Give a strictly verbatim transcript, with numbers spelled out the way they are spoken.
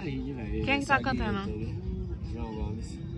Marinho, velho. Quem é que tá cantando? João Gomes.